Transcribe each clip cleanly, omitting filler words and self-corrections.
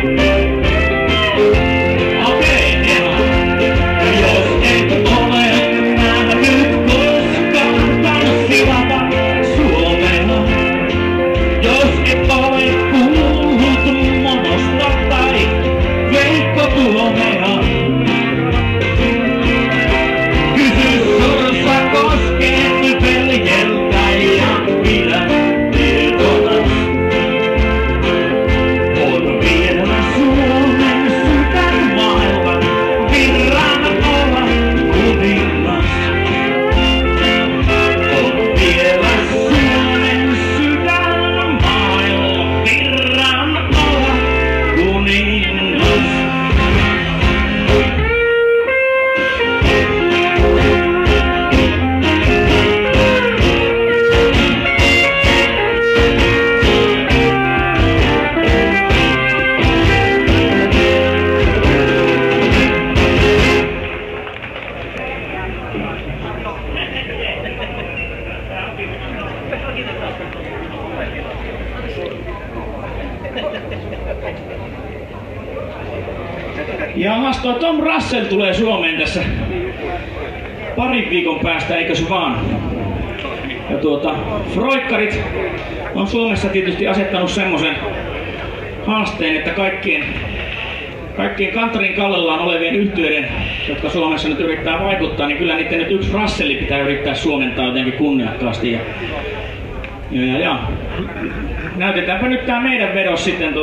Jahas, toi Tom Russell tulee Suomeen tässä parin viikon päästä, eikös vaan? Ja Froikkarit on Suomessa tietysti asettanut semmoisen haasteen, että kaikkien Kantarin kallellaan olevien yhtyeiden, jotka Suomessa nyt yrittää vaikuttaa, niin kyllä niiden nyt yksi Russelli pitää yrittää suomentaa jotenkin kunniakkaasti. Ja. Näytetäänpä nyt tää meidän vedos sitten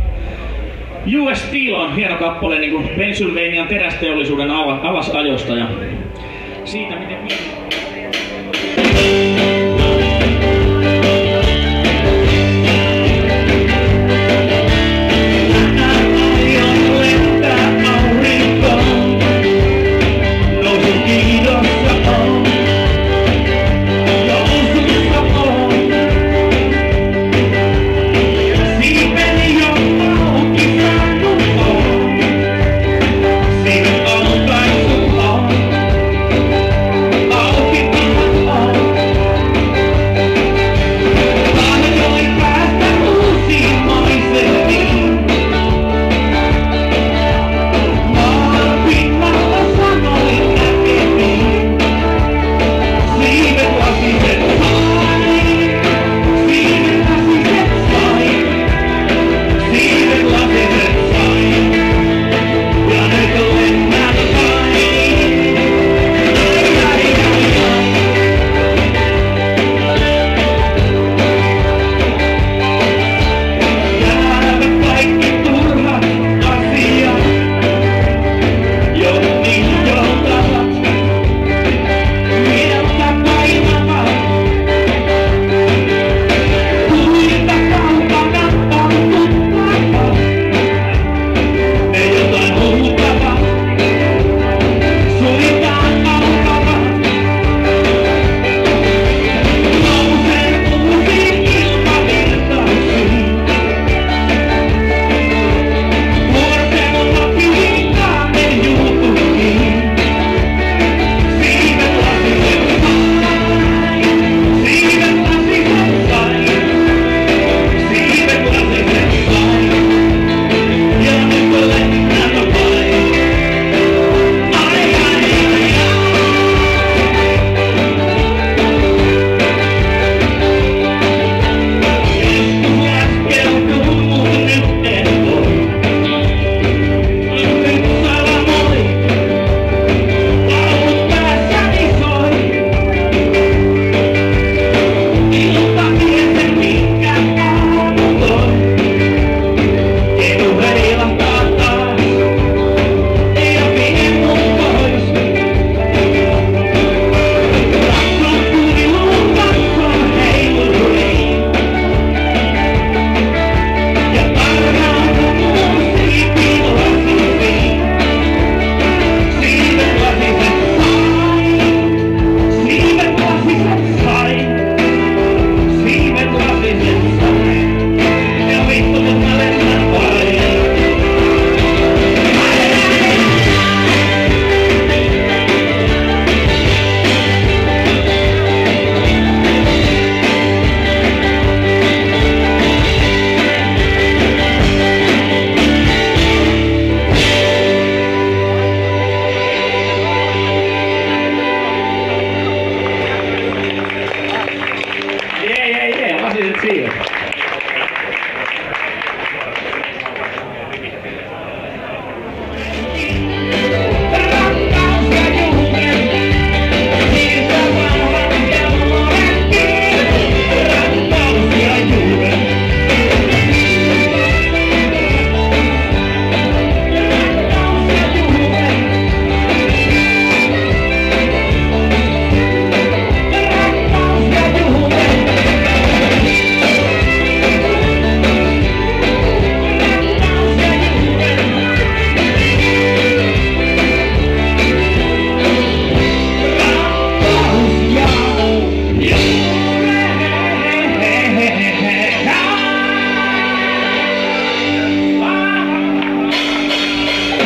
US Steel on hieno kappale niin kuin Pennsylvanian terästeollisuuden alasajosta ja siitä miten I'll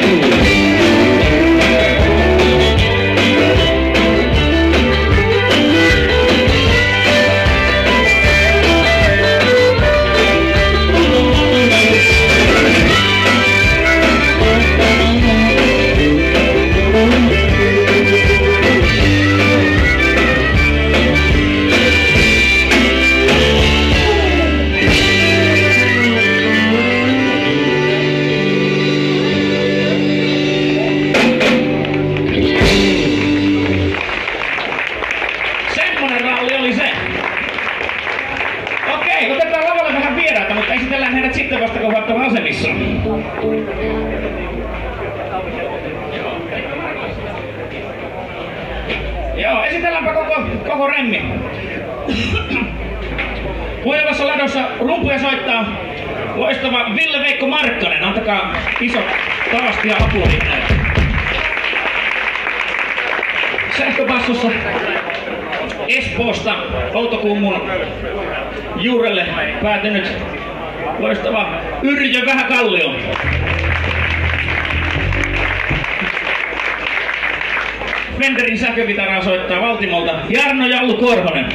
Joo, esitelläänpä koko remmi. Huojuvassa ladossa rumpuja soittaa loistava Ville-Veikko Markkanen. Antakaa iso Tavastia-klubi. Sähköbassossa Espoosta Outokummun juurelle päätynyt loistava Yrjö Vähäkallio. Fenderin sähkövitaraa soittaa Valtimolta Jarno Jallu Korhonen.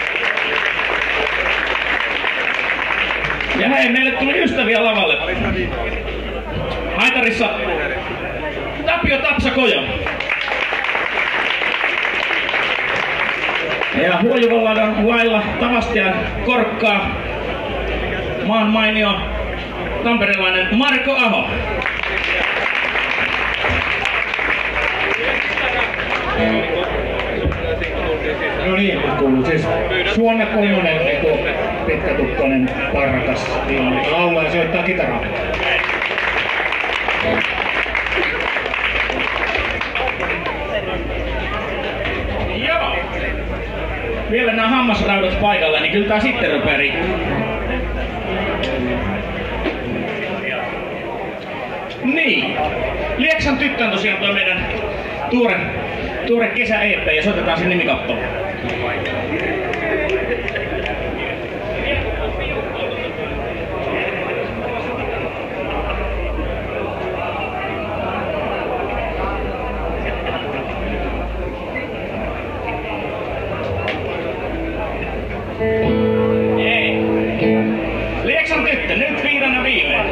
Ja hei, meille tuli ystäviä lavalle. Haitarissa Tapio Tapsakojo. Ja Huojuvalla lailla Tavastian korkkaa maan mainio tamperelainen Marko Aho. No niin, kuuluu siis Suonna Kolmonen, pitkätukkainen parrakas, laulaa ja soittaa kitaraa. Joo. Vielä nämä hammasraudat paikalla, niin kyllä tää sitten rupeaa riittämään. Niin. Lieksan tyttö on tosiaan toi meidän tuore kesä-EP ja soitetaan sen nimikappale. Lieksan tyttö, nyt viidana viimein.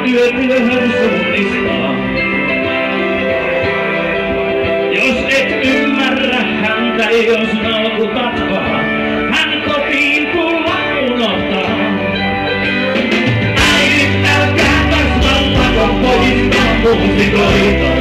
yötyöhön suunnistaa. Jos et ymmärrä häntä, jos nalkutat vaan, hän kotiin tulla unohtaa. Äidit älkää kasvattako pojista muusikoita.